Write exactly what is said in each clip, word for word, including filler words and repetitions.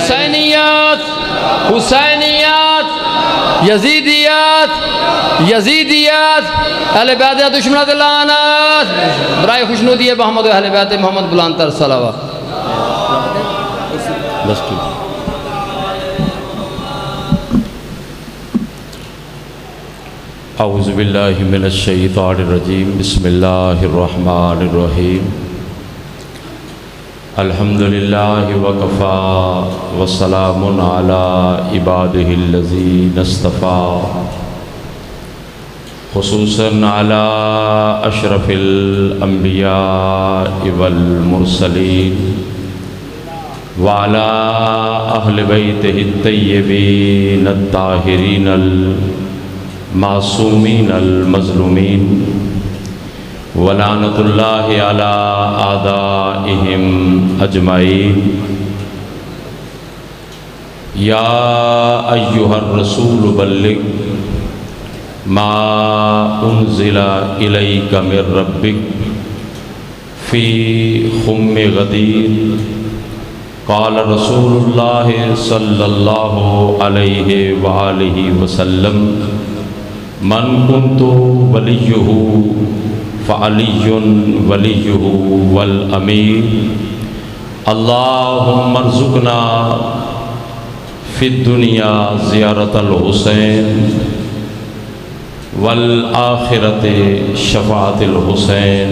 حسینیات حسینیات یزیدیات یزیدیات اہل بیت دشمنات لعنت برائے خوشنودی محمد و اہل بیت محمد بلند تر صلوات بس ٹھیک اعوذ باللہ من الشیطان الرجیم بسم اللہ الرحمن الرحیم الحمدللہ وکفا وسلام علی عبادہ الذین اصطفیٰ خصوصاً علی اشرف الانبیاء والمرسلین وعلی اہل بیتہ الطیبین الطاہرین المعصومین المظلومین ولعنت اللہ علی اعدائہم اجمعین یا ایہا الرسول بلغ ما انزل الیک من ربک فی خم غدیر قال رسول اللہ صلی اللہ علیہ وآلہ وسلم من کنت ولیہ فعلی ولیہ والامیر اللہم ارزقنا فی الدنیا زیارت الحسین والآخرت شفاعت الحسین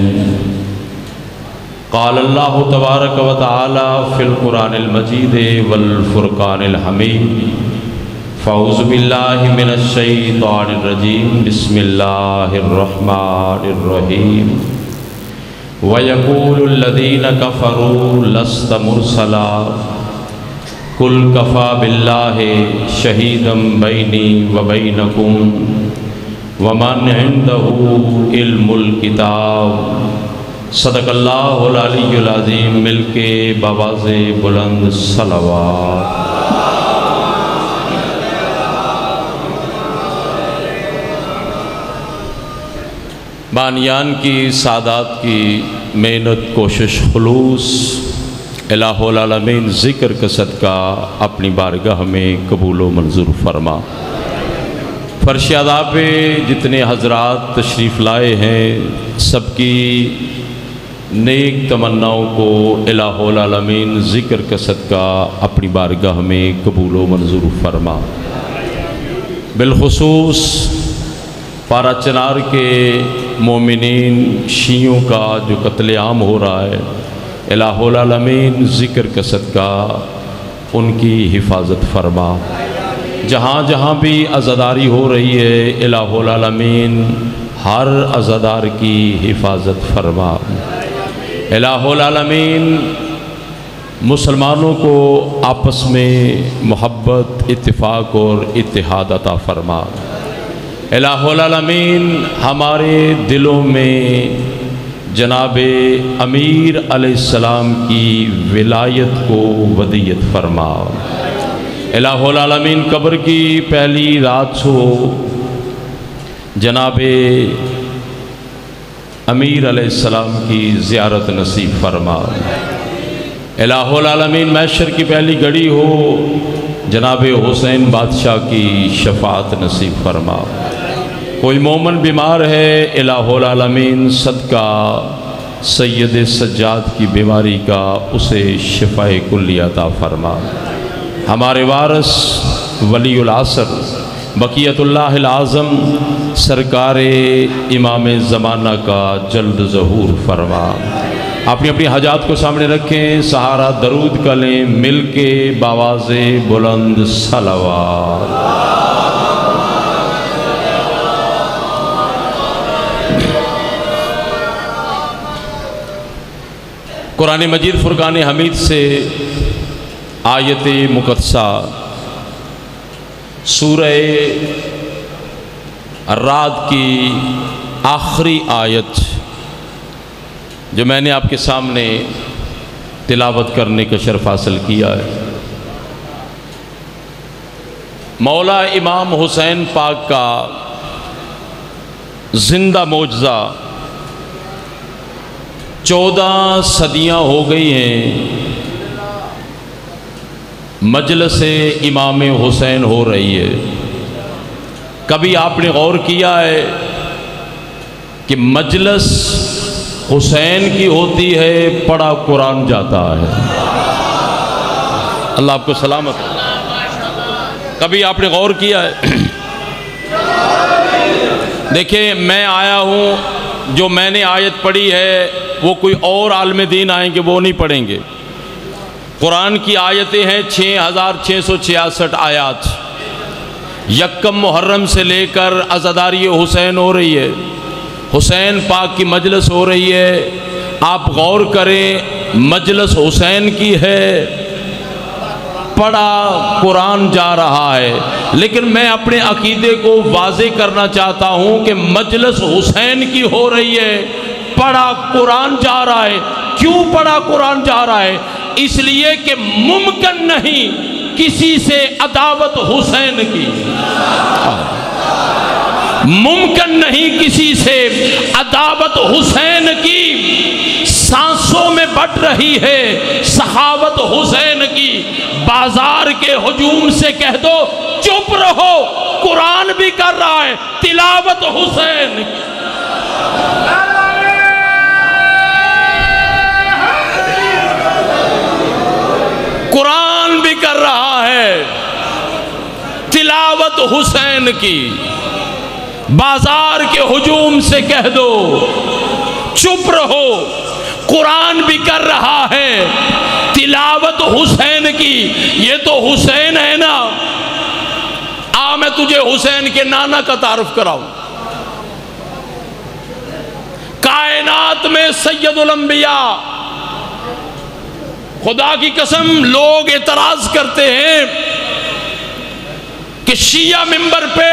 قال اللہ تبارک و تعالی فی القرآن المجید والفرقان الحمید فاعوذ باللہ من الشیطان الرجیم بسم اللہ الرحمن الرحیم وَيَقُولُ الَّذِينَ كَفَرُوا لَسْتَ مُرْسَلًا قُلْ كَفَى بِاللَّهِ شَهِيدًا بَيْنِي وَبَيْنَكُمْ وَمَنْ عِنْدَهُ عِلْمُ الْكِتَابِ صدق اللہ العلی العظیم مل کے بآواز بلند صلوات بانیان کی سادات کی محنت کوشش خلوص الہ العالمین ذکر کا صدقہ اپنی بارگاہ میں قبول و منظور فرما۔ فرش ادا پہ جتنے حضرات تشریف لائے ہیں سب کی نیک تمناؤں کو الہ العالمین ذکر کا صدقہ اپنی بارگاہ میں قبول و منظور فرما۔ بالخصوص پارا چنار کے مومنین شیعوں کا جو قتل عام ہو رہا ہے الہ العالمین ذکر کا صدقہ ان کی حفاظت فرما۔ جہاں جہاں بھی عزاداری ہو رہی ہے الہ العالمین ہر عزادار کی حفاظت فرما۔ الہ العالمین مسلمانوں کو آپس میں محبت اتفاق اور اتحاد عطا فرما۔ الہ العالمین ہمارے دلوں میں جناب امیر علیہ السلام کی ولایت کو ودیت فرما۔ الہ العالمین قبر کی پہلی رات ہو جناب امیر علیہ السلام کی زیارت نصیب فرما۔ الہ العالمین محشر کی پہلی گھڑی ہو جناب حسین بادشاہ کی شفاعت نصیب فرما۔ کوئی مومن بیمار ہے الہ العالمین صدقہ سید سجاد کی بیماری کا اسے شفاء کلی عطا فرما۔ ہمارے وارث ولی العصر بقیت اللہ العظم سرکار امام زمانہ کا جلد ظہور فرما۔ اپنی اپنی حاجات کو سامنے رکھیں، سہارا درود کا لیں، مل کے بآواز بلند صلوات۔ قرآن مجید فرقان حمید سے آیت مقدسہ سورہ الرعد کی آخری آیت جو میں نے آپ کے سامنے تلاوت کرنے کا شرف حاصل کیا ہے، مولا امام حسین پاک کا زندہ معجزہ چودہ صدیاں ہو گئی ہیں مجلس امام حسین ہو رہی ہے، کبھی آپ نے غور کیا ہے کہ مجلس حسین کی ہوتی ہے، پڑھا قرآن جاتا ہے؟ اللہ آپ کو سلامت ہے۔ کبھی آپ نے غور کیا ہے؟ دیکھیں، میں آیا ہوں، جو میں نے آیت پڑھی ہے وہ کوئی اور عالم دین آئیں گے وہ نہیں پڑھیں گے۔ قرآن کی آیتیں ہیں چھ ہزار چھ سو چھیاسٹھ آیات، یکم محرم سے لے کر عزاداری حسین ہو رہی ہے، حسین پاک کی مجلس ہو رہی ہے۔ آپ غور کریں، مجلس حسین کی ہے، پڑھا قرآن جا رہا ہے، لیکن میں اپنے عقیدے کو واضح کرنا چاہتا ہوں کہ مجلس حسین کی ہو رہی ہے، پڑھا قرآن جا رہا ہے۔ کیوں پڑھا قرآن جا رہا ہے؟ اس لیے کہ ممکن نہیں کسی سے عداوت حسین کی، ممکن نہیں کسی سے عداوت حسین کی، سانسوں میں بٹ رہی ہے سخاوت حسین کی۔ بازار کے ہجوم سے کہہ دو چپ رہو، قرآن بھی کر رہا ہے تلاوت حسین کی۔ قرآن بھی کر رہا ہے تلاوت حسین کی۔ بازار کے ہجوم سے کہہ دو چپ رہو، قرآن بھی کر رہا ہے تلاوت حسین کی۔ یہ تو حسین ہے نا، آ میں تجھے حسین کے نانا کا تعارف کراؤں۔ کائنات میں سید الانبیاء، خدا کی قسم لوگ اعتراض کرتے ہیں کہ شیعہ منبر پہ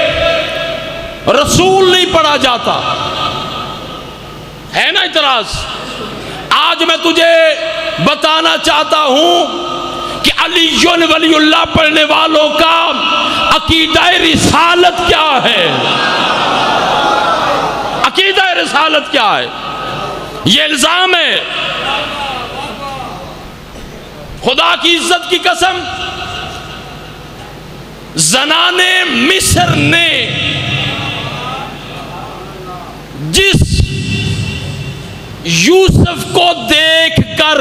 رسول نہیں پڑھا جاتا ہے نا اعتراض۔ آج میں تجھے بتانا چاہتا ہوں کہ علی ولی اللہ پڑھنے والوں کا عقیدہ رسالت کیا ہے، عقیدہ رسالت کیا ہے۔ یہ الزام ہے، خدا کی عزت کی قسم، زنان مصر نے جس یوسف کو دیکھ کر،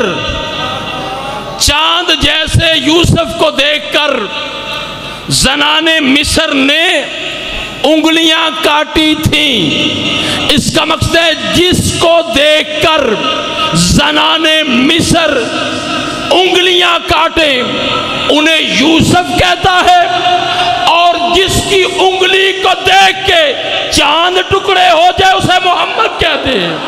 چاند جیسے یوسف کو دیکھ کر زنان مصر نے انگلیاں کاٹی تھیں، اس کا مقصد ہے جس کو دیکھ کر زنان مصر انگلیاں کاٹیں انہیں یوسف کہتا ہے، اور جس کی انگلی کو دیکھ کے چاند ٹکڑے ہو جائے اسے محمد کہتے ہیں۔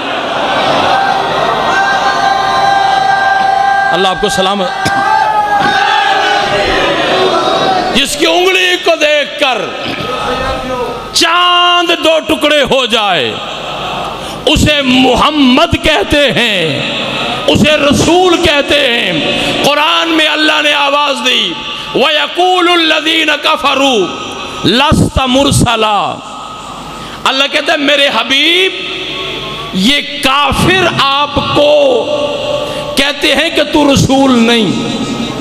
اللہ آپ کو سلامت۔ جس کی انگلی کو دیکھ کر چاند دو ٹکڑے ہو جائے اسے محمد کہتے ہیں، اسے رسول کہتے ہیں۔ قرآن میں اللہ نے آواز دی، وَيَقُولُ الَّذِينَ كَفَرُوا لَسْتَ مُرْسَلًا۔ اللہ کہتا ہے میرے حبیب، یہ کافر آپ کو کہتے ہیں کہ تو رسول نہیں۔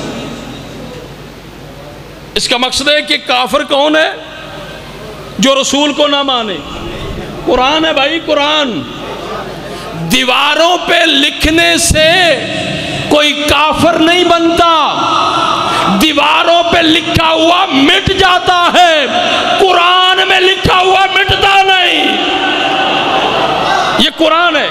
اس کا مقصد ہے کہ کافر کون ہے؟ جو رسول کو نہ مانے۔ قرآن ہے بھائی، قرآن۔ دیواروں پہ لکھنے سے کوئی کافر نہیں بنتا، دیواروں پہ لکھا ہوا مٹ جاتا ہے، قرآن میں لکھا ہوا مٹتا نہیں۔ یہ قرآن ہے۔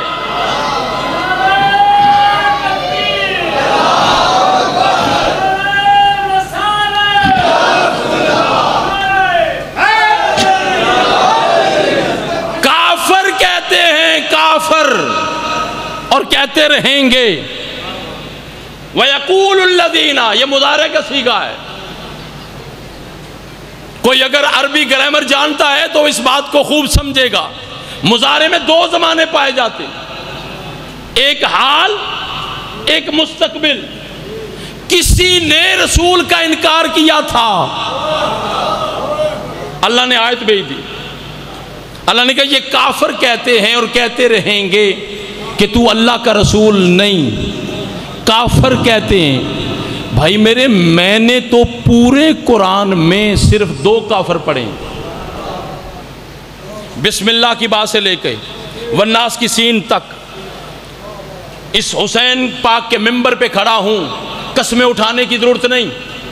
کافر کہتے ہیں کافر، اور کہتے رہیں گے۔ وَيَقُولُ الَّذِينَ، یہ مضارع کا صیغہ ہے۔ کوئی اگر عربی گرامر جانتا ہے تو اس بات کو خوب سمجھے گا۔ مضارع میں دو زمانے پائے جاتے ہیں، ایک حال، ایک مستقبل۔ کسی نے رسول کا انکار کیا تھا، اللہ نے آیت بھیج دی، اللہ نے کہا یہ کافر کہتے ہیں اور کہتے رہیں گے کہ تو اللہ کا رسول نہیں۔ کافر کہتے ہیں بھائی میرے، میں نے تو پورے قرآن میں صرف دو کافر پڑھے، بسم اللہ کی بات سے لے کے والناس کی سین تک۔ اس حسین پاک کے ممبر پہ کھڑا ہوں، قسمیں اٹھانے کی ضرورت نہیں۔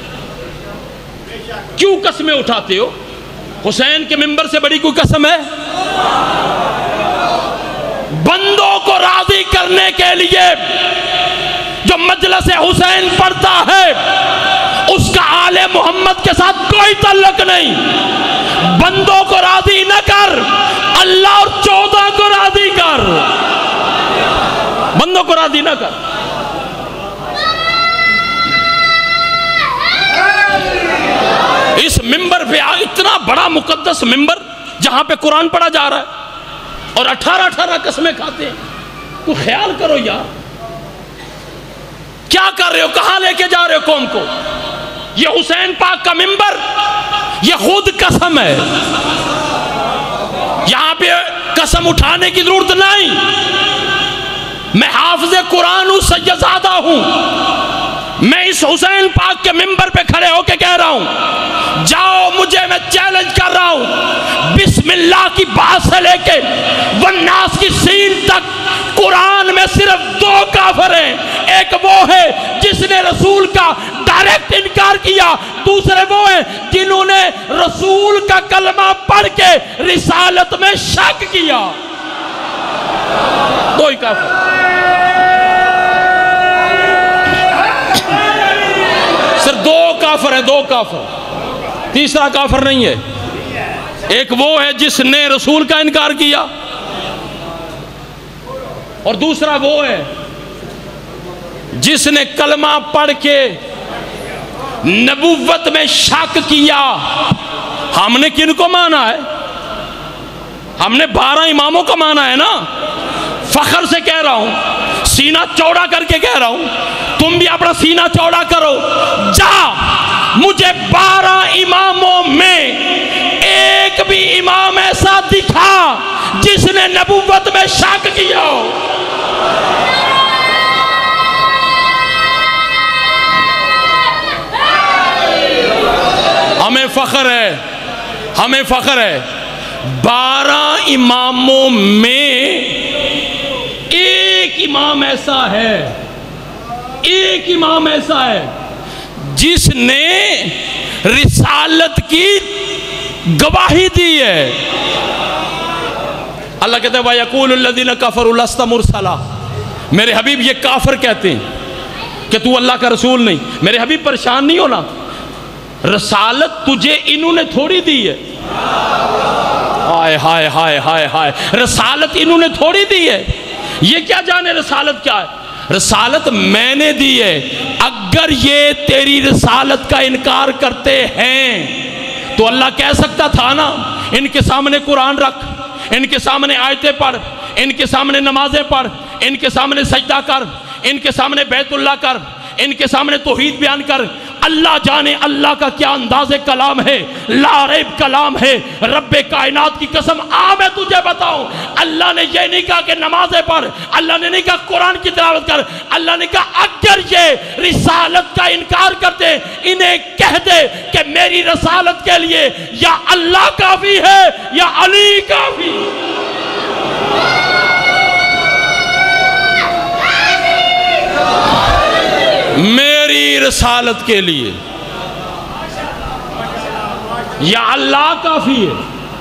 کیوں قسمیں اٹھاتے ہو؟ حسین کے ممبر سے بڑی کوئی قسم ہے؟ بندوں کو راضی کرنے کے لیے جو مجلس حسین پڑھتا ہے اس کا آل محمد کے ساتھ کوئی تعلق نہیں۔ بندوں کو راضی نہ کر، اللہ اور چودہ کو راضی کر، بندوں کو راضی نہ کر۔ اس ممبر پہ اتنا بڑا مقدس ممبر جہاں پہ قرآن پڑھا جا رہا ہے اور اٹھارہ اٹھارہ قسمیں کھاتے ہیں، تو خیال کرو یار، کیا کر رہے ہو؟ کہاں لے کے جا رہے ہو قوم کو؟ یہ حسین پاک کا ممبر یہ خود قسم ہے، یہاں پہ قسم اٹھانے کی ضرورت نہیں۔ میں حافظ قرآن ہوں، سیدزادہ ہوں، میں اس حسین پاک کے ممبر پہ کھڑے ہو کے کہہ رہا ہوں، جاؤ، مجھے میں چیلنج کر رہا ہوں، بسم اللہ کی بات سے لے کے والناس کی سین تک قرآن میں صرف دو کافر ہیں۔ ایک وہ ہے جس نے رسول کا ڈائریکٹ انکار کیا، دوسرے وہ ہیں جنہوں نے رسول کا کلمہ پڑھ کے رسالت میں شک کیا۔ دو ہی کافر، صرف دو کافر ہیں، دو کافر، تیسرا کافر نہیں ہے۔ ایک وہ ہے جس نے رسول کا انکار کیا، اور دوسرا وہ ہے جس نے کلمہ پڑھ کے نبوت میں شک کیا۔ ہم نے کن کو مانا ہے؟ ہم نے بارہ اماموں کو مانا ہے نا۔ فخر سے کہہ رہا ہوں، سینہ چوڑا کر کے کہہ رہا ہوں، تم بھی اپنا سینہ چوڑا کرو، جا مجھے بارہ اماموں میں ایک بھی امام ایسا دکھا جس نے نبوت میں شک کیا ہو۔ ہمیں فخر ہے، ہمیں فخر ہے، بارہ اماموں میں ایک امام ایسا ہے، ایک امام ایسا ہے جس نے رسالت کی گواہی دی ہے۔ اللہ کہتا ہے وَيَقُولُ الَّذِينَ كَفَرُوا لَسْتَ مُرْسَلًا، میرے حبیب یہ کافر کہتے ہیں کہ تو اللہ کا رسول نہیں۔ میرے حبیب پریشان نہیں ہونا، رسالت تجھے انہوں نے تھوڑی دی ہے۔ ہائے ہائے ہائے ہائے ہائے، رسالت انہوں نے تھوڑی دی ہے۔ یہ کیا جانے رسالت کیا ہے؟ رسالت میں نے دی ہے۔ اگر یہ تیری رسالت کا انکار کرتے ہیں تو اللہ کہہ سکتا تھا نا، ان کے سامنے قرآن رکھ، ان کے سامنے آیتیں پڑھ، ان کے سامنے نمازیں پڑھ، ان کے سامنے سجدہ کر، ان کے سامنے بیت اللہ کر، ان کے سامنے توحید بیان کر۔ اللہ جانے اللہ کا کیا انداز کلام ہے، لا ریب کلام ہے۔ رب کائنات کی قسم آ میں تجھے بتاؤں، اللہ نے یہ نہیں کہا کہ نمازیں پڑھ، اللہ نے نہیں کہا قرآن کی تلاوت کر، اللہ نے کہا اگر یہ رسالت کا انکار کرتے انہیں کہہ دے کہ میری رسالت کے لیے یا اللہ کافی ہے یا علی کافی۔ میری رسالت کے لیے یا اللہ کافی ہے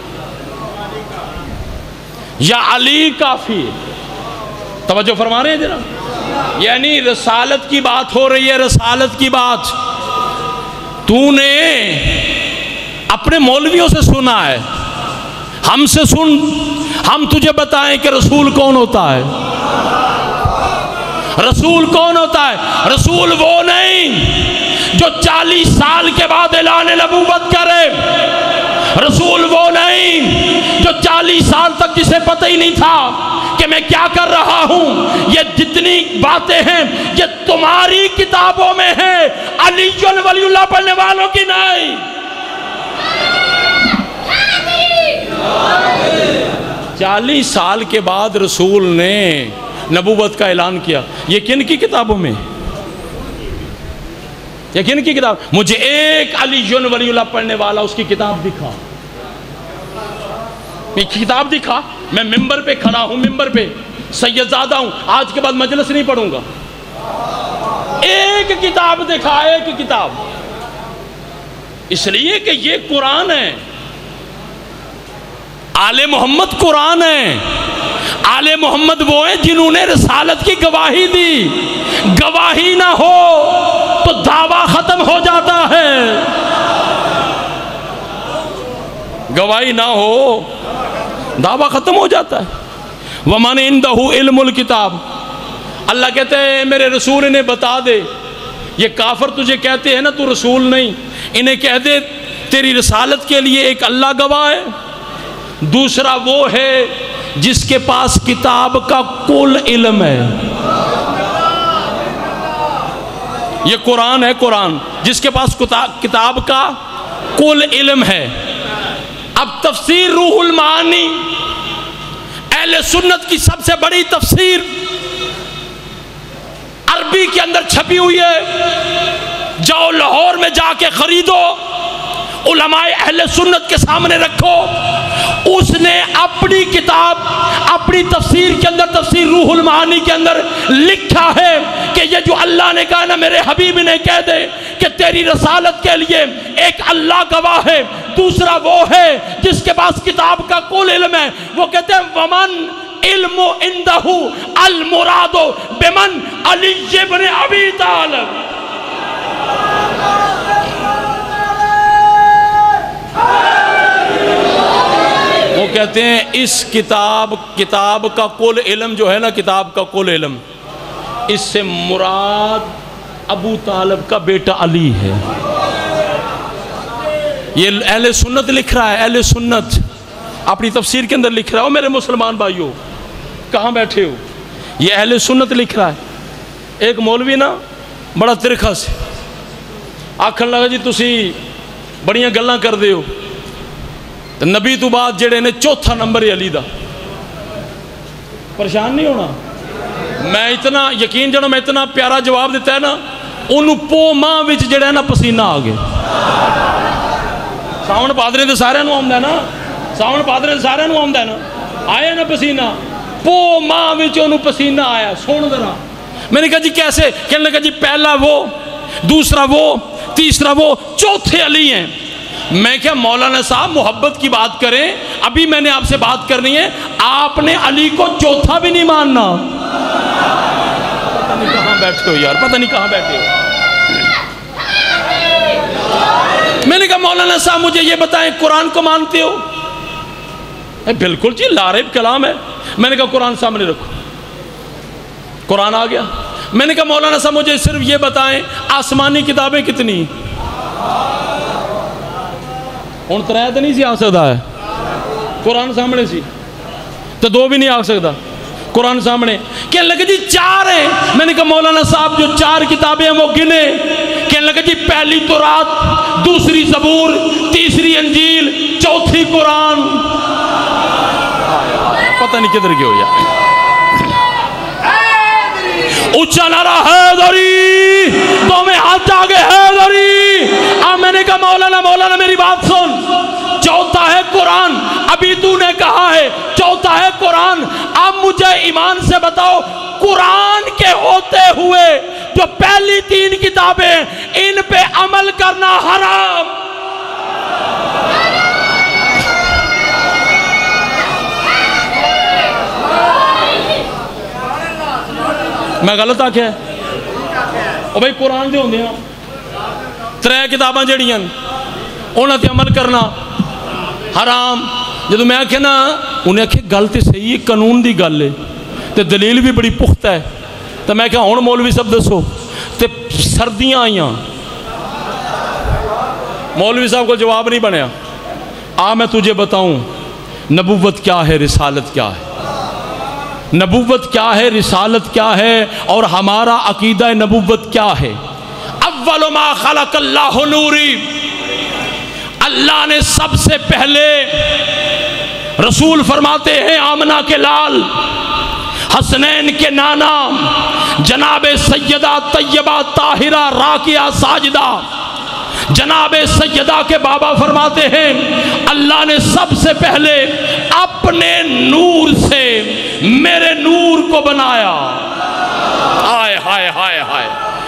یا علی کافی ہے۔ توجہ فرما رہے ہیں جناب؟ یعنی رسالت کی بات ہو رہی ہے، رسالت کی بات تو نے اپنے مولویوں سے سنا ہے، ہم سے سن، ہم تجھے بتائیں کہ رسول کون ہوتا ہے۔ رسول کون ہوتا ہے؟ رسول وہ نہیں جو چالیس سال کے بعد اعلان نبوت کرے، رسول وہ نہیں جو چالیس سال تک جسے پتہ ہی نہیں تھا کہ میں کیا کر رہا ہوں۔ یہ جتنی باتیں ہیں یہ تمہاری کتابوں میں ہیں، علی ولی اللہ پڑھنے والوں کی نہیں۔ چالیس سال کے بعد رسول نے نبوت کا اعلان کیا، یہ کن کی کتابوں میں؟ یہ کن کی کتاب؟ مجھے ایک علی ولی اللہ پڑھنے والا اس کی کتاب دکھا، میں کتاب دکھا، میں ممبر پہ کھڑا ہوں، ممبر پہ سید زادہ ہوں، آج کے بعد مجلس نہیں پڑھوں گا، ایک کتاب دکھا، ایک کتاب، اس لیے کہ یہ قرآن ہے، آل محمد قرآن ہے، آل محمد وہ ہیں جنہوں نے رسالت کی گواہی دی، گواہی نہ ہو تو دعویٰ ختم ہو جاتا ہے، گواہی نہ ہو دعویٰ ختم ہو جاتا ہے۔ وَمَنْ عِنْدَهُ عِلْمُ الْكِتَابِ، اللہ کہتے ہیں میرے رسول انہیں بتا دے، یہ کافر تجھے کہتے ہیں نا تو رسول نہیں، انہیں کہہ دے تیری رسالت کے لیے ایک اللہ گواہ ہے، دوسرا وہ ہے جس کے پاس کتاب کا کل علم ہے، یہ قرآن ہے، قرآن جس کے پاس کتاب کا کل علم ہے۔ اب تفسیر روح المعانی اہل سنت کی سب سے بڑی تفسیر عربی کے اندر چھپی ہوئی ہے، جاؤ لاہور میں جا کے خریدو، علماء اہل سنت کے سامنے رکھو، اس نے اپنی کتاب اپنی تفسیر کے اندر تفسیر روح المعانی کے اندر لکھا ہے کہ یہ جو اللہ نے کہا نا میرے حبیب نے کہہ دے کہ تیری رسالت کے لیے ایک اللہ گواہ ہے، دوسرا وہ ہے جس کے پاس کتاب کا کل علم ہے، وہ کہتے ہیں ومن علم عندہ المراد بمن علی ابن ابی طالب، وہ کہتے ہیں اس کتاب کتاب کا کل علم جو ہے نا، کتاب کا کل علم، اس سے مراد ابو طالب کا بیٹا علی ہے۔ یہ اہل سنت لکھ رہا ہے، اہل سنت اپنی تفسیر کے اندر لکھ رہا ہے۔ میرے مسلمان بھائیوں کہاں بیٹھے ہو، یہ اہل سنت لکھ رہا ہے۔ ایک مولوی نا بڑا ترکھا سے آکھن لگا جی تسی بڑیاں گلاں کر دے ہو، تو نبی تو بعد جڑے نے چوتھا نمبر ہے علی دا، پریشان نہیں ہونا، میں اتنا یقین جڑا میں اتنا پیارا جواب دیتا ہے نا، انہوں پو ماں وچ جڑا ہے نا پسینہ آگے، ساؤن پادرے دے سارے نو آمدہ ہے نا، ساؤن پادرے دے سارے نو آمدہ ہے نا، آئے نا پسینہ، پو ماں وچ انہوں پسینہ آیا، سون ذرا، میں نے کہا جی کیسے؟ کہنے لگا جی پہلا وہ، دوسرا وہ، تیسرا وہ، چوتھے علی ہیں۔ میں کیا مولانا صاحب محبت کی بات کریں، ابھی میں نے آپ سے بات کرنی ہے، آپ نے علی کو چوتھا بھی نہیں ماننا، پتہ نہیں کہاں بیٹھے ہو یار، پتہ نہیں کہاں بیٹھے ہو۔ میں نے کہا مولانا صاحب مجھے یہ بتائیں قرآن کو مانتے ہو؟ بالکل جی لارب کلام ہے۔ میں نے کہا قرآن سامنے رکھو، قرآن آ گیا۔ میں نے کہا مولانا صاحب مجھے صرف یہ بتائیں آسمانی کتابیں کتنی؟ ہوں ترے تو نہیں سی آ سکتا ہے، قرآن سامنے سی تو دو بھی نہیں آ سکتا، قرآن سامنے۔ کہنے لگے جی چار ہیں۔ میں نے کہا مولانا صاحب جو چار کتابیں ہیں وہ گنے؟ کہنے لگے جی پہلی تورات، دوسری زبور، تیسری انجیل، چوتھی قرآن۔ پتہ نہیں کدھر گئے ہو یار، اچھا نعرہ حیدری، تو میں ہاتھ آگے حیدری۔ اب میں نے کہا مولانا مولانا میری بات سن، چوتھا ہے قرآن، ابھی تو نے کہا ہے چوتھا ہے قرآن، اب مجھے ایمان سے بتاؤ قرآن کے ہوتے ہوئے جو پہلی تین کتابیں ان پہ عمل کرنا حرام، میں غلط آکھیا ہے؟ او بھائی قرآن دے ہوندے ہیں ترے کتاباں جڑیاں انہاں تے عمل کرنا حرام۔ جدو میں آکھیا نا انہیں آکھیا گل تے صحیح ہے، قانون دی گل ہے تے دلیل بھی بڑی پختہ ہے، تو میں کہا ہن مولوی صاحب دسو تے سردیاں آئیاں، مولوی صاحب کو جواب نہیں بنیا۔ آ میں تجھے بتاؤں نبوت کیا ہے، رسالت کیا ہے، نبوت کیا ہے، رسالت کیا ہے، اور ہمارا عقیدہ نبوت کیا ہے۔ اول ما خلق اللہ نوری، اللہ نے سب سے پہلے، رسول فرماتے ہیں آمنہ کے لال حسنین کے نانا جناب سیدہ طیبہ طاہرہ راکعہ ساجدہ جناب سیدہ کے بابا فرماتے ہیں اللہ نے سب سے پہلے اپنے نور سے میرے نور کو بنایا. ہائے ہائے ہائے ہائے.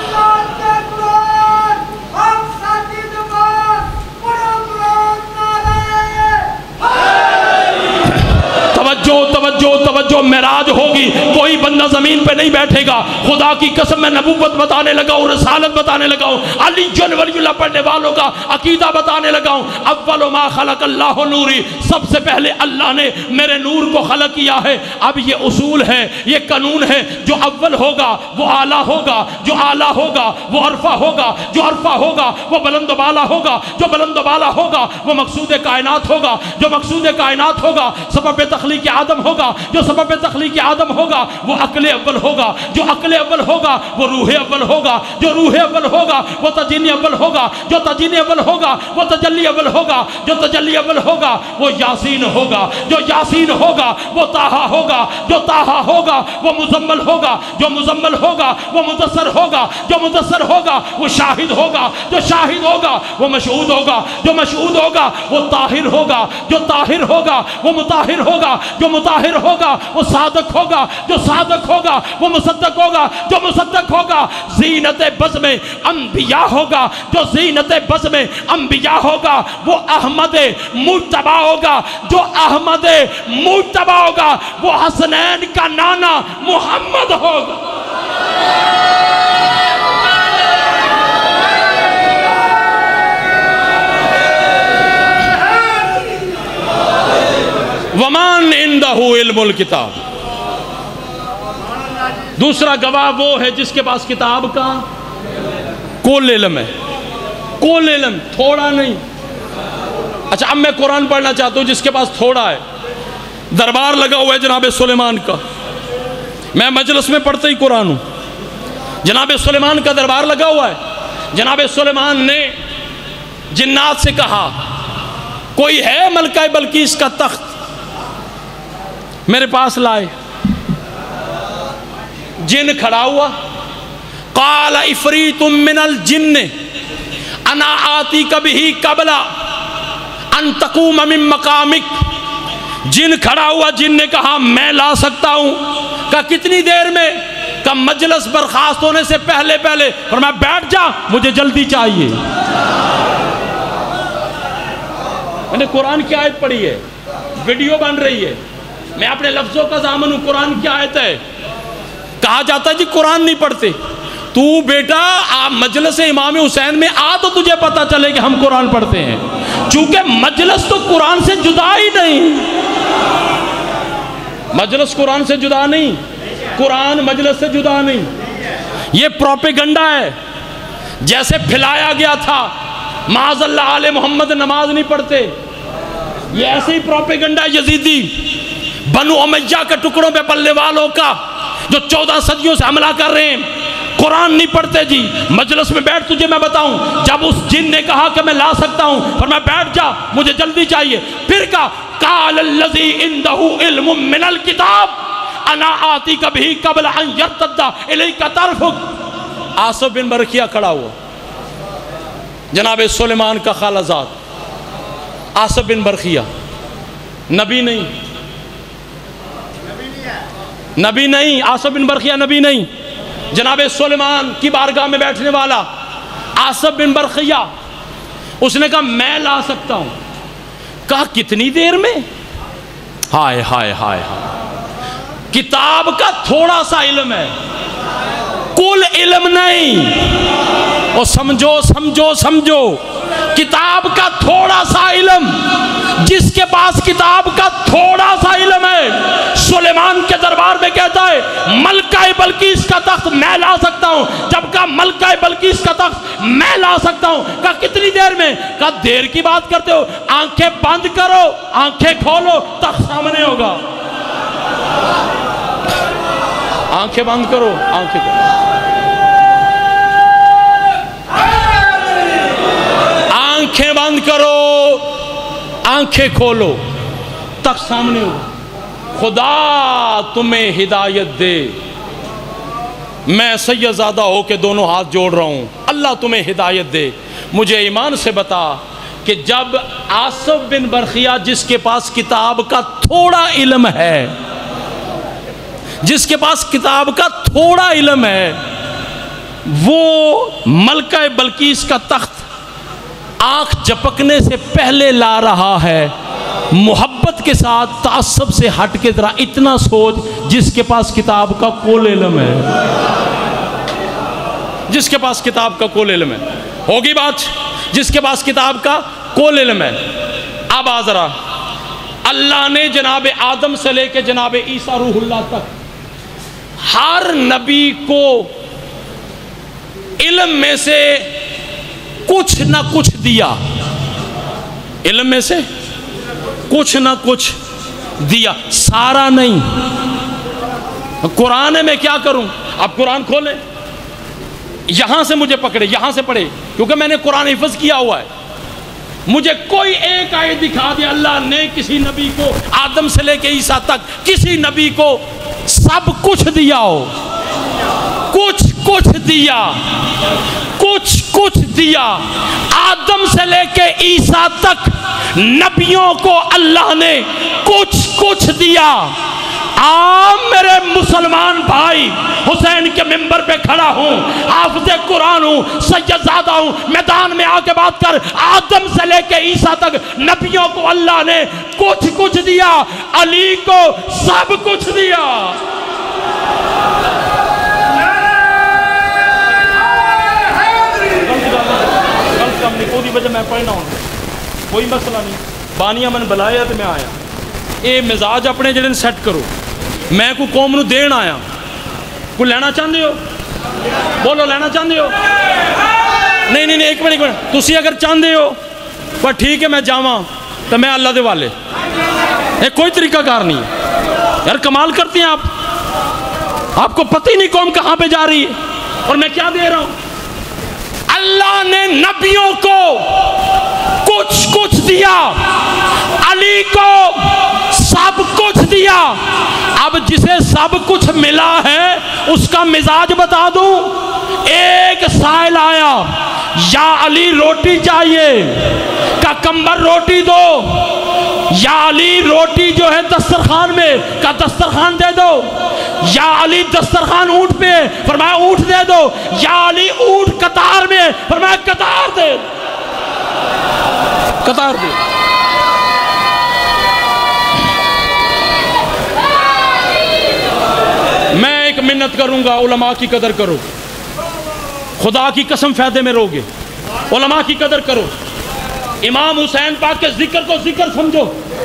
توجہ توجہ توجہ. معراج ہوگی, کوئی بندہ زمین پہ نہیں بیٹھے گا. خدا کی قسم میں نبوت بتانے لگا ہوں, رسالت بتانے لگا ہوں, علی جن ولی اللہ پڑھنے والوں کا عقیدہ بتانے لگا ہوں. اول ما خلق اللہ نوری, سب سے پہلے اللہ نے میرے نور کو خلق کیا ہے. اب یہ اصول ہے, یہ قانون ہے, جو اول ہوگا وہ اعلیٰ ہوگا, جو اعلیٰ ہوگا وہ عرفہ ہوگا, جو عرفہ ہوگا وہ بلند و بالا ہوگا, جو بلند و بالا ہوگا وہ مقصود کائنات ہوگا, جو مقصود کائنات ہوگا سبب تخلیق آدم ہوگا, جو سبب تخلیق آدم ہوگا وہ عقل اول ہوگا, جو عقل اول ہوگا وہ روح اول ہوگا, جو روح اول ہوگا وہ تجینی اول ہوگا, جو تجینی اول ہوگا وہ تجلی اول ہوگا, جو تجلی اول ہوگا وہ یاسین ہوگا, جو یاسین ہوگا وہ طٰہٰ ہوگا, جو طٰہٰ ہوگا وہ مزمل ہوگا, جو مزمل ہوگا وہ مدثر ہوگا, جو مدثر ہوگا وہ شاہد ہوگا, جو شاہد ہوگا وہ مشہود ہوگا, جو مشہود ہوگا وہ طاہر ہوگا, جو طاہر ہوگا وہ مطہر ہوگا, جو مطہر ہوگا وہ صادق ہوگا, جو صادق ہوگا وہ مصدق ہوگا, جو مصدق ہوگا زینت بزم انبیاء ہوگا, جو زینت بزم انبیاء ہوگا وہ احمد مجتبیٰ ہوگا, جو احمد مجتبیٰ ہوگا وہ حسنین کا نانا محمد ہوگا. وَمَنْ عِنْدَهُ عِلْمُ الْكِتَابِ, دوسرا گواہ وہ ہے جس کے پاس کتاب کا کل علم ہے, کل علم, تھوڑا نہیں. اچھا اب میں قرآن پڑھنا چاہتا ہوں جس کے پاس تھوڑا ہے. دربار لگا ہوا ہے جناب سلیمان کا, میں مجلس میں پڑھتا ہی قرآن ہوں. جناب سلیمان کا دربار لگا ہوا ہے. جناب سلیمان نے جنات سے کہا کوئی ہے ملکہ بلقیس کا تخت میرے پاس لائے. جن کھڑا ہوا, قال افریت من الجن انا آتیک بہ قبل ان تقوم من مقامک. جن کھڑا ہوا, جن نے کہا میں لا سکتا ہوں. کہا کتنی دیر میں؟ کہا مجلس برخاست ہونے سے پہلے پہلے. فرمایا بیٹھ جا, مجھے جلدی چاہیے. میں نے قرآن کی آیت پڑھی ہے, ویڈیو بن رہی ہے, میں اپنے لفظوں کا ضامن ہوں. قرآن کی آیت ہے. کہا جاتا ہے جی قرآن نہیں پڑھتے. تو بیٹا آپ مجلس امام حسین میں آ تو تجھے پتا چلے کہ ہم قرآن پڑھتے ہیں, چونکہ مجلس تو قرآن سے جدا ہی نہیں. مجلس قرآن سے جدا نہیں, قرآن مجلس سے جدا نہیں. یہ پروپیگنڈا ہے. جیسے پھیلایا گیا تھا معاذ اللہ آل محمد نماز نہیں پڑھتے, یہ ایسے ہی پروپیگنڈا یزیدی بنو امیہ کے ٹکڑوں پہ پلنے والوں کا جو چودہ صدیوں سے حملہ کر رہے ہیں. قرآن نہیں پڑھتے جی. مجلس میں بیٹھ, تجھے میں بتاؤں. جب اس جن نے کہا کہ میں لا سکتا ہوں, فرمایا بیٹھ جا, مجھے جلدی چاہیے. پھر کہا قال الذی عنده علم من الکتاب انا آتیک بہ قبل ان یرتد الیک طرفک. آصف بن برقیہ کھڑا ہوا, جناب سلیمان کا خالہ زاد آصف بن برقیہ. نبی نہیں, نبی نہیں, آصف بن برقیہ نبی نہیں. جناب سلیمان کی بارگاہ میں بیٹھنے والا آصف بن برقیہ, اس نے کہا میں لا سکتا ہوں. کہا کتنی دیر میں؟ ہائے ہائے ہائے ہائے. کتاب کا تھوڑا سا علم ہے, کل علم نہیں. اور سمجھو سمجھو سمجھو, کتاب کا تھوڑا سا علم, جس کے پاس کتاب کا تھوڑا سا علم ہے, سلیمان کے دربار میں کہتا ہے ملکہ بلقیس کا تخت میں لا سکتا ہوں. جب کہا ملکہ بلقیس کا تخت میں لا سکتا ہوں, کہا کتنی دیر میں؟ کہا دیر کی بات کرتے ہو, آنکھیں بند کرو, آنکھیں کھولو, تخت سامنے ہوگا. آنکھیں بند کرو, آنکھیں کھولو, آنکھیں بند کرو, آنکھیں کھولو, تخت سامنے ہوگا. خدا تمہیں ہدایت دے. میں سید زادہ ہو کے دونوں ہاتھ جوڑ رہا ہوں, اللہ تمہیں ہدایت دے. مجھے ایمان سے بتا کہ جب آصف بن برخیہ جس کے پاس کتاب کا تھوڑا علم ہے, جس کے پاس کتاب کا تھوڑا علم ہے, وہ ملکہ بلقیس کا تخت آنکھ جپکنے سے پہلے لا رہا ہے, محبت کے ساتھ تعصب سے ہٹ کے ذرا اتنا سوچ, جس کے پاس کتاب کا کول علم ہے, جس کے پاس کتاب کا کول علم ہے, ہوگی بات, جس کے پاس کتاب کا کول علم ہے. اب آ ذرا, اللہ نے جناب آدم سے لے کے جناب عیسیٰ روح اللہ تک ہر نبی کو علم میں سے کچھ نہ کچھ دیا, علم میں سے کچھ نہ کچھ دیا, سارا نہیں. قرآن میں کیا کروں؟ اب قرآن کھولیں, یہاں سے مجھے پکڑے, یہاں سے پڑھے, کیونکہ میں نے قرآن حفظ کیا ہوا ہے. مجھے کوئی ایک آیت دکھا دے اللہ نے کسی نبی کو آدم سے لے کے عیسیٰ تک کسی نبی کو سب کچھ دیا ہو, کچھ کچھ دیا, کچھ کچھ دیا. آدم سے لے کے عیسیٰ تک نبیوں کو اللہ نے کچھ کچھ دیا. آم میرے مسلمان بھائی, حسین کے ممبر پہ کھڑا ہوں, حافظ قرآن ہوں, سید زادہ ہوں, میدان میں آ کے بات کر. آدم سے لے کے عیسیٰ تک نبیوں کو اللہ نے کچھ کچھ دیا, علی کو سب کچھ دیا. کوئی وجہ میں پڑھنا ہوں, کوئی مسئلہ نہیں, بانیاں من بلایا تو میں آیا. اے مزاج اپنے جڑے سیٹ کرو, میں کو قوم نو دین آیا. کوئی لینا چاہتے ہو؟ بولو لینا چاہتے ہو؟ نہیں نہیں نہیں ایک منٹ ایک منٹ, تسی اگر چاہتے ہو پر ٹھیک ہے میں جاواں تو میں اللہ دے والے, ایک کوئی طریقہ کار نہیں ہے یار. کمال کرتے ہیں آپ, آپ کو پتہ ہی نہیں قوم کہاں پہ جا رہی ہے اور میں کیا دے رہا ہوں. اللہ نے نبیوں کو کچھ کچھ دیا, علی کو سب کچھ دیا. اب جسے سب کچھ ملا ہے اس کا مزاج بتا دوں. ایک سائل آیا, یا علی روٹی چاہیے, کا کمبر روٹی دو, یا علی روٹی جو ہے دسترخوان میں, کا دسترخوان دے دو, یا علی دسترخوان اونٹ پہ, فرمایا اونٹ دے دو, یا علی اونٹ قطار میں, فرمایا قطار دے, قطار دے. میں ایک منت کروں گا, علماء کی قدر کرو, خدا کی قسم فائدے میں رہو گے. علماء کی قدر کرو, امام حسین پاک کے ذکر کو ذکر سمجھو,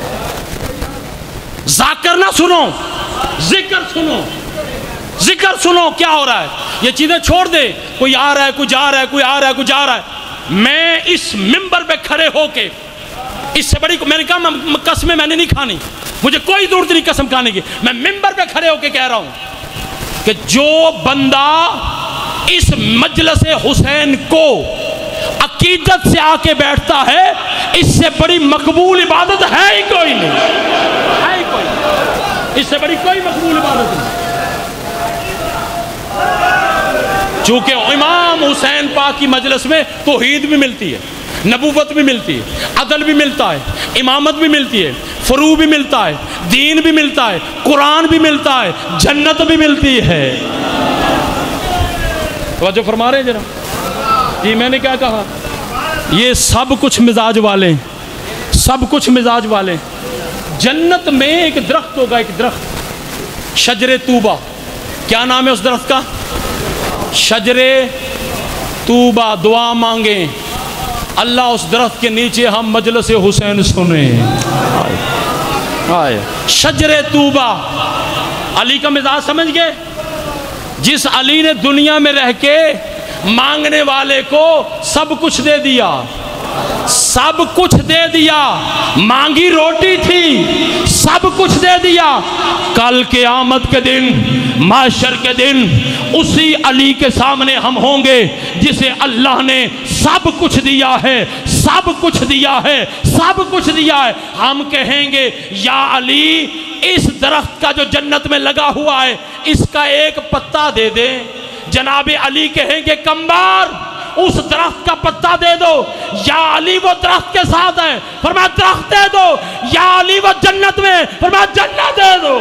ذاکر نہ سنو, ذکر سنو, ذکر سنو. کیا ہو رہا ہے یہ چیزیں چھوڑ دے, کوئی آ رہا ہے کوئی جا رہا ہے, کوئی آ رہا ہے کوئی جا رہا ہے. میں اس ممبر پہ کھڑے ہو کے, اس سے بڑی میں نے کہا قسمیں میں نے نہیں کھانی, مجھے کوئی ضرورت نہیں قسم کھانے کی. میں ممبر پہ کھڑے ہو کے کہہ رہا ہوں کہ جو بندہ اس مجلس حسین کو عقیدت سے آ کے بیٹھتا ہے, اس سے بڑی مقبول عبادت ہے ہی کوئی نہیں, ہے ہی کوئی, اس سے بڑی کوئی مقبول عبادت نہیں. چونکہ امام حسین پاک کی مجلس میں توحید بھی ملتی ہے, نبوت بھی ملتی ہے, عدل بھی ملتا ہے, امامت بھی ملتی ہے, فروع بھی ملتا ہے, دین بھی ملتا ہے, قرآن بھی ملتا ہے, جنت بھی ملتی ہے. توجہ فرما رہے ہیں جناب جی, میں نے کیا کہا, یہ سب کچھ مزاج والے, سب کچھ مزاج والے. جنت میں ایک درخت ہوگا, ایک درخت شجر طوبہ. کیا نام ہے اس درخت کا؟ شجر طوبہ. دعا مانگیں اللہ اس درخت کے نیچے ہم مجلس حسین سنیں. آئے شجر طوبہ. علی کا مزاج سمجھ گئے؟ جس علی نے دنیا میں رہ کے مانگنے والے کو سب کچھ دے دیا, سب کچھ دے دیا, مانگی روٹی تھی, سب کچھ دے دیا. کل قیامت کے دن, محشر کے دن, اسی علی کے سامنے ہم ہوں گے جسے اللہ نے سب کچھ دیا ہے, سب کچھ دیا ہے, سب کچھ دیا ہے. ہم کہیں گے یا علی اس درخت کا جو جنت میں لگا ہوا ہے اس کا ایک پتا دے دیں. جناب علی کہیں گے کمبار اس درخت کا پتا دے دو. یا علی وہ درخت کے ساتھ ہے، فرمایا درخت دے دو. یا علی وہ جنت میں، فرمایا جنت دے دو.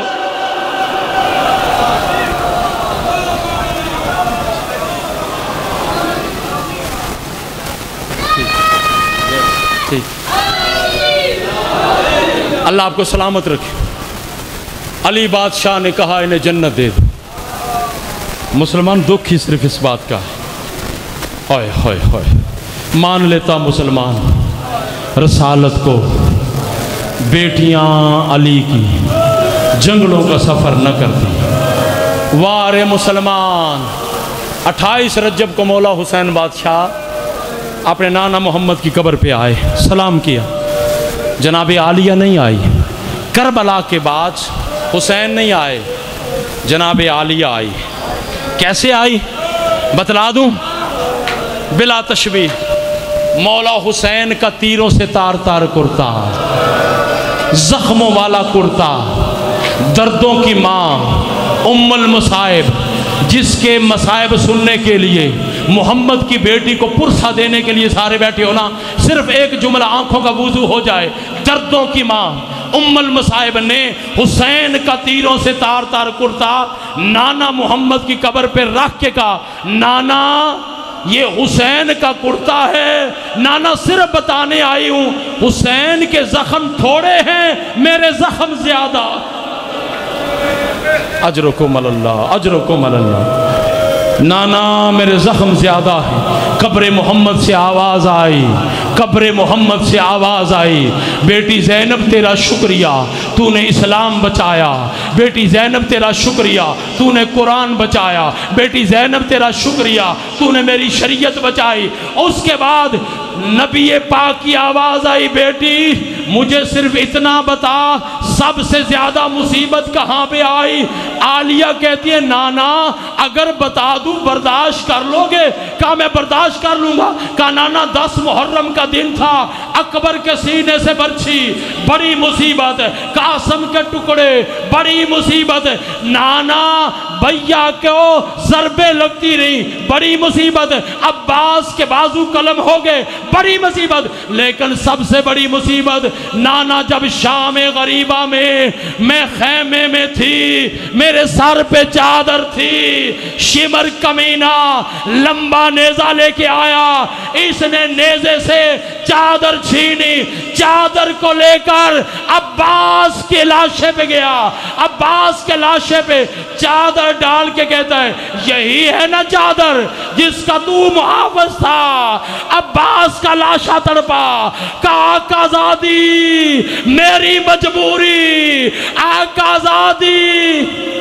اللہ آپ کو سلامت رکھے. علی بادشاہ نے کہا انہیں جنت دے دو. مسلمان دکھ ہی صرف اس بات کا ہے. ہائے ہائے ہائے مان لیتا مسلمان رسالت کو، بیٹیاں علی کی جنگلوں کا سفر نہ کرتی. وارے مسلمان اٹھائیس رجب کو مولا حسین بادشاہ اپنے نانا محمد کی قبر پہ آئے، سلام کیا. جناب عالیہ نہیں آئی. کربلا کے بعد حسین نہیں آئے، جناب عالیہ آئی. کیسے آئی بتلا دوں بلا تشبیہ. مولا حسین کا تیروں سے تار تار کرتا، زخموں والا کرتا، دردوں کی ماں ام المصائب، جس کے مصائب سننے کے لیے محمد کی بیٹی کو پرسہ دینے کے لیے سارے بیٹھے ہونا، صرف ایک جملہ آنکھوں کا وضو ہو جائے. دردوں کی ماں ام المصائب نے حسین کا تیروں سے تار تار کرتا نانا محمد کی قبر پہ رکھ کے کہا نانا یہ حسین کا کرتا ہے. نانا صرف بتانے آئی ہوں حسین کے زخم تھوڑے ہیں، میرے زخم زیادہ. اجرکم اللہ اجرکم اللہ. نانا میرے زخم زیادہ ہے. قبر محمد سے آواز آئی، قبر محمد سے آواز آئی بیٹی زینب تیرا شکریہ تو نے اسلام بچایا. بیٹی زینب تیرا شکریہ تو نے قرآن بچایا. بیٹی زینب تیرا شکریہ تو نے میری شریعت بچائی. اس کے بعد نبی پاک کی آواز آئی بیٹی مجھے صرف اتنا بتا سب سے زیادہ مصیبت کہاں پہ آئی. عالیہ کہتی ہے نانا اگر بتا دوں برداشت کر لو گے؟ کہا میں برداشت کر لوں گا. کہا نانا دس محرم کا دن تھا، اکبر کے سینے سے برچھی، بڑی مصیبت. قاسم کے ٹکڑے، بڑی مصیبت. نانا بھیا کو ضربیں لگتی رہی، بڑی مصیبت. عباس کے بازو قلم ہو گئے، بڑی مصیبت. لیکن سب سے بڑی مصیبت نانا جب شام غریبہ میں میں خیمے میں تھی، میرے سر پہ چادر تھی، شمر کمینہ لمبا نیزہ لے کے آیا. اس نے نیزے سے چادر چھینی، چادر کو لے کر عباس کے لاشے پہ گیا. عباس کے لاشے پہ چادر ڈال کے کہتا ہے یہی ہے نا چادر جس کا تو محافظ تھا. عباس کا لاشا تڑپا. کہا آقا زادی میری مجبوری، آقا زادی